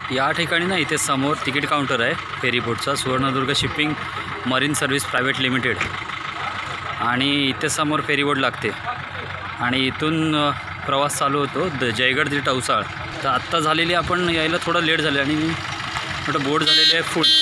या ठिकाणी ना इथे समोर तिकीट काउंटर आहे फेरीबोटचा, Suvarnadurg shipping marine service private limited, आणि इथे समोर फेरीबोट लागते आणि इथून प्रवास चालू होतो जयगड ते टवसाळ. तर आत्ता झालेली आपण यायला थोडं लेट झालं आणि थोडं बोट झालेली आहे फुल.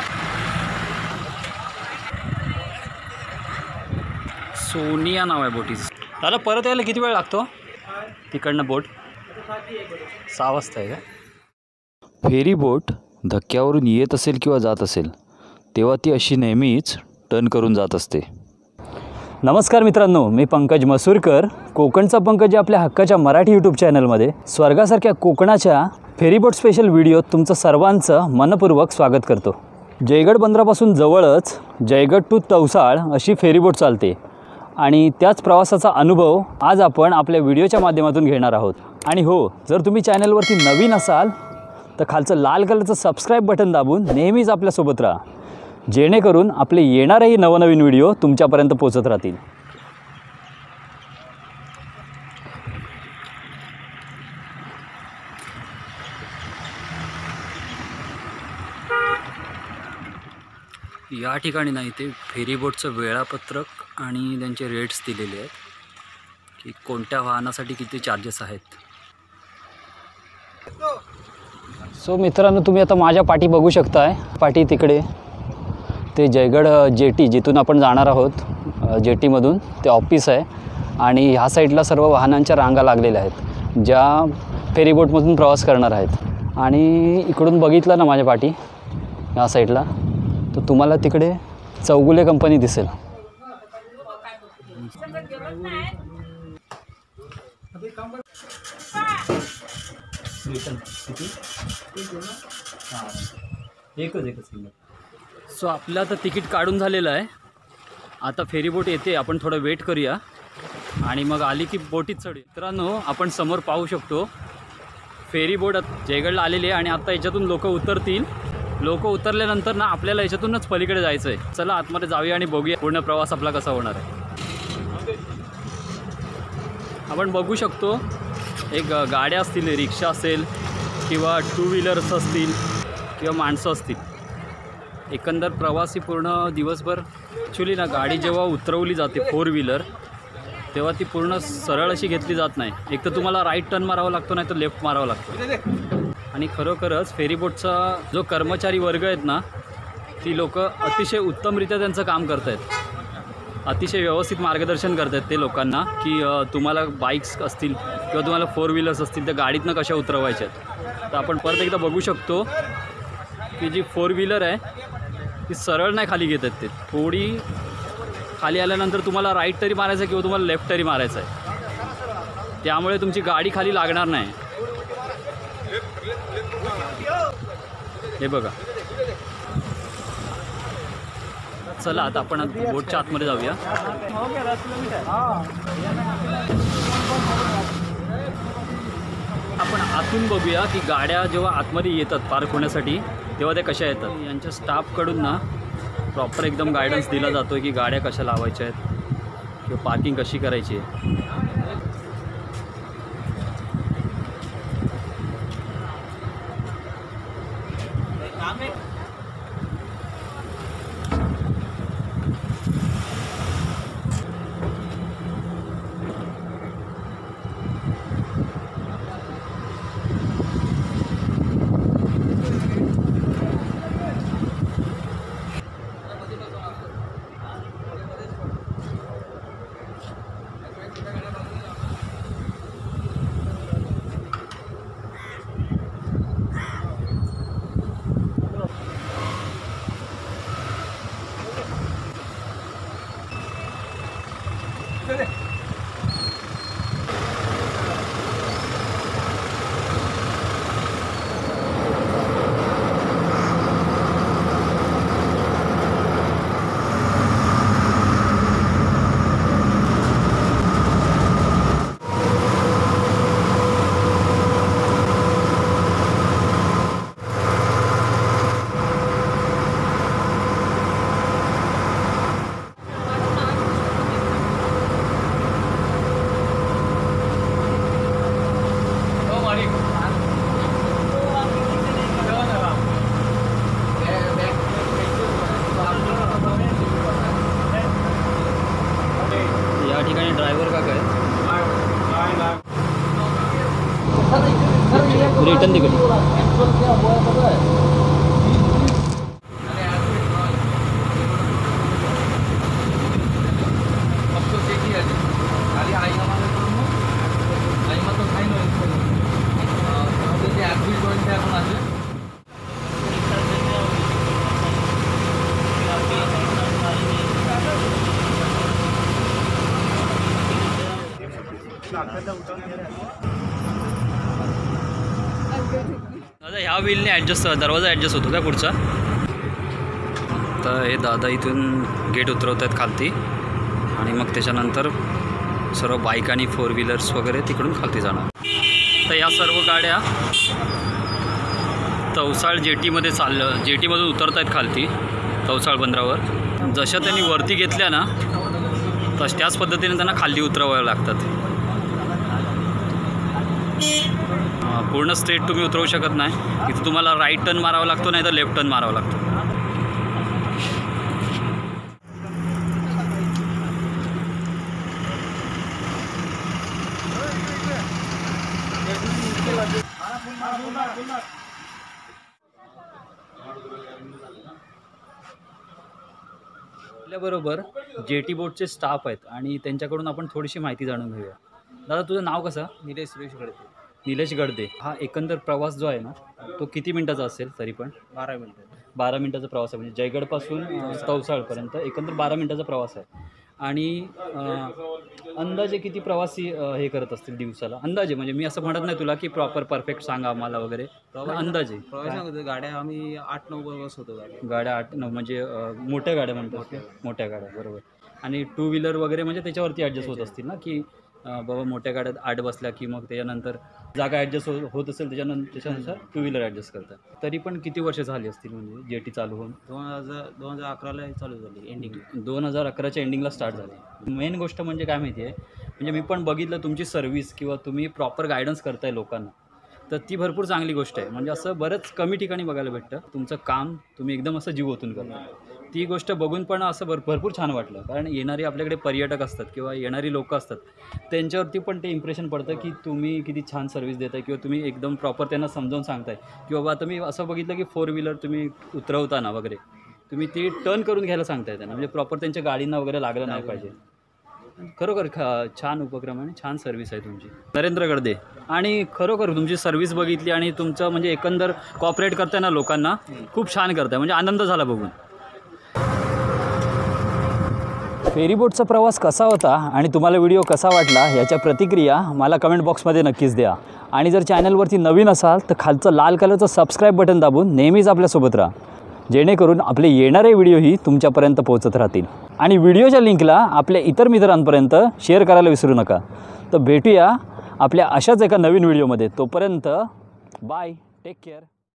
सोनिया नाव आहे बोटीचं. दादा परत यायला किती वेळ लागतो तिकडनं बोट? 6 वाजता आहे का? फेरी बोट धक्क्यावरून येत असेल किंवा जात असेल तेव्हा ती अशी नेहमीच टर्न करून जात असते. नमस्कार मित्रांनो, मी पंकज मसूरकर, कोकणचा पंकज या आपल्या हक्काच्या मराठी यूट्यूब चॅनलमध्ये स्वर्गासारख्या कोकणाच्या फेरीबोट स्पेशल व्हिडिओत तुमचं सर्वांचं मनपूर्वक स्वागत करतो. जयगड बंदरापासून जवळच जयगड टू तवसाळ अशी फेरीबोट चालते आणि त्याच प्रवासाचा अनुभव आज आपण आपल्या व्हिडिओच्या माध्यमातून घेणार आहोत. आणि हो, जर तुम्ही चॅनलवरती नवीन असाल तर खालचं लाल कलरचं सबस्क्राईब बटन दाबून नेहमीच आपल्यासोबत राहा, जेणेकरून आपले येणारेही नवनवीन व्हिडिओ तुमच्यापर्यंत पोहोचत राहतील. या ठिकाणी ना इथे फेरीबोटचं वेळापत्रक आणि त्यांचे रेट्स दिलेले आहेत की कोणत्या वाहनासाठी किती चार्जेस आहेत. सो मित्रांनो, तुम्ही आता माझ्या पाठी बघू शकताय. पाठी तिकडे ते जयगड जेटी, जिथून आपण जाणार आहोत, जेटीमधून ते ऑफिस आहे आणि ह्या साईडला सर्व वाहनांच्या रांगा लागलेल्या आहेत ज्या फेरीबोटमधून प्रवास करणार आहेत. आणि इकडून बघितलं ना माझ्या पाठी ह्या साईडला, तर तुम्हाला तिकडे चौगुले कंपनी दिसेल. सो आपलं आता तिकीट काढून झालेलं आहे. आता फेरीबोट येते, आपण थोडं वेट करूया आणि मग आली की बोटीत चढूया. मित्रांनो, आपण समोर पाहू शकतो फेरीबोट जयगडला आलेली आहे आणि आता याच्यातून लोक उतरतील. लोक उतरल्यानंतर ना आपल्याला याच्यातूनच पलीकडे जायचं आहे. चला आतमध्ये जाऊया आणि बघूया पूर्ण प्रवास आपला कसा होणार आहे. आपण बघू शकतो एक गाड्या असतील, रिक्षा असेल किंवा 2 व्हीलर्स असतील किंवा माणसं असतील. एकंदर प्रवासी पूर्ण दिवसभर ॲक्च्युली ना गाडी जेव्हा उतरवली जाते 4 व्हीलर, तेव्हा ती पूर्ण सरळ अशी घेतली जात नाही. एक तर तुम्हाला राईट टर्न मारावा लागतो, नाही तर लेफ्ट मारावा लागतो. आणि खरोखरच फेरीबोटचा जो कर्मचारी वर्ग आहेत ना, ती लोक अतिशय उत्तमरित्या त्यांचं काम करत आहेत. अतिशय व्यवस्थित मार्गदर्शन करत आहेत ते लोकांना की तुम्हाला बाईक्स असतील किंवा तुम्हाला 4 व्हीलर्स असतील तर गाडीतनं कशा उतरवायच्या आहेत. तर आपण परत एकदा बघू शकतो की जी 4 व्हीलर आहे ती सरळ नाही खाली घेत आहेत. ते थोडी खाली आल्यानंतर तुम्हाला राईट तरी मारायचं आहे किंवा तुम्हाला लेफ्ट तरी मारायचं आहे, त्यामुळे तुमची गाडी खाली लागणार नाही. हे बघा. चला आता आपण बोटच्या आतमध्ये जाऊया. आपण आतून बघूया की गाड्या जेव्हा आतमध्ये येतात पार्क होण्यासाठी तेव्हा त्या कशा येतात. यांच्या स्टाफकडून ना प्रॉपर एकदम गायडन्स दिला जातो की गाड्या कशा लावायच्या आहेत किंवा पार्किंग कशी करायची आहे. दादा ह्या व्हीलने ॲडजस्ट दरवाजा ॲडजस्ट होतो का पुढचा? तर हे दादा इथून गेट उतरवत आहेत खालती आणि मग त्याच्यानंतर सर्व बाईक आणि 4 व्हीलर्स वगैरे तिकडून खालती जाणार. तर या सर्व गाड्या तवसाळ जेटीमध्ये जेटीमधून उतरत आहेत खालती तवसाळ बंदरावर. जशा त्यांनी वरती घेतल्या ना त्याच पद्धतीने त्यांना खाली उतरवाव्या लागतात. पूर्ण स्ट्रेट तुम्ही उतरवू शकत नाही. इथे तुम्हाला राईट टर्न मारावा लागतो नाही तर लेफ्ट टर्न मारावा लागतो. आपल्याबरोबर जेटी बोटचे स्टाफ आहेत आणि त्यांच्याकडून आपण थोडीशी माहिती जाणून घेऊया. दादा तुझं नाव कसं? निलेश सुरेश गडते. निलेश गडदे. हा एकंदर प्रवास जो आहे ना तो किती मिनिटाचा असेल तरी पण? 12 मिनिटं. 12 मिनिटाचा प्रवास आहे. म्हणजे जयगडपासून तवसाळपर्यंत एकंदर 12 मिनिटाचा प्रवास आहे. आणि अंदाजे किती प्रवासी हे करत असतील दिवसाला? अंदाजे म्हणजे मी असं म्हणत नाही तुला की प्रॉपर परफेक्ट सांगा आम्हाला वगैरे. अंदाजे प्रवास गाड्या आम्ही 8-9 बस होतो. गाड्या 8-9 म्हणजे मोठ्या गाड्या म्हणतात. मोठ्या गाड्या बरोबर. आणि 2 व्हीलर वगैरे म्हणजे त्याच्यावरती ॲडजस्ट होत असतील ना की बाबा मोठ्या गाड्यात 8 बसल्या की मग त्याच्यानंतर जागा ॲडजस्ट होत असेल त्याच्यानुसार 2 व्हीलर ॲडजस्ट करतात. तरी पण किती वर्ष झाली असतील म्हणजे जेटी चालू होऊन? 2011ला चालू झाली. एंडिंग 2011च्या एंडिंगला स्टार्ट झाली. मेन गोष्ट म्हणजे काय माहिती आहे, म्हणजे मी पण बघितलं तुमची सर्व्हिस किंवा तुम्ही प्रॉपर गायडन्स करताय लोकांना, तर ती भरपूर चांगली गोष्ट आहे. म्हणजे असं बरंच कमी ठिकाणी बघायला भेटतं तुमचं काम तुम्ही एकदम असं जीव ओतून करता. ती गोष्ट बघून पण असं भरपूर छान वाटलं. कारण येणारी आपल्याकडे पर्यटक असतात किंवा येणारी लोकं असतात त्यांच्यावरती पण ते इम्प्रेशन पडतं की तुम्ही किती छान सर्व्हिस देताय किंवा तुम्ही एकदम प्रॉपर त्यांना समजावून सांगताय की बाबा आता मी असं बघितलं की 4 व्हीलर तुम्ही उतरवताना वगैरे तुम्ही ती टर्न करून घ्यायला सांगताय त्यांना, म्हणजे प्रॉपर त्यांच्या गाडींना वगैरे लागलं नाही पाहिजे. खरोखर छान उपक्रम आणि छान सर्व्हिस आहे तुमची. नरेंद्र गडदे. आणि खरोखर तुमची सर्व्हिस बघितली आणि तुमचं म्हणजे एकंदर कॉपरेट करताना लोकांना खूप छान करताय, म्हणजे आनंद झाला बघून. फेरीबोटचा प्रवास कसा होता आणि तुम्हाला व्हिडिओ कसा वाटला याच्या प्रतिक्रिया मला कमेंट बॉक्समध्ये नक्कीच द्या. आणि जर चॅनलवरती नवीन असाल तर खालचं लाल कलरचं सबस्क्राईब बटन दाबून नेहमीच आपल्यासोबत राहा, जेणेकरून आपले येणारे व्हिडिओही तुमच्यापर्यंत पोहोचत राहतील. आणि व्हिडिओच्या लिंकला आपल्या इतर मित्रांपर्यंत शेअर करायला विसरू नका. तर भेटूया आपल्या अशाच एका नवीन व्हिडिओमध्ये. तोपर्यंत बाय, टेक केअर.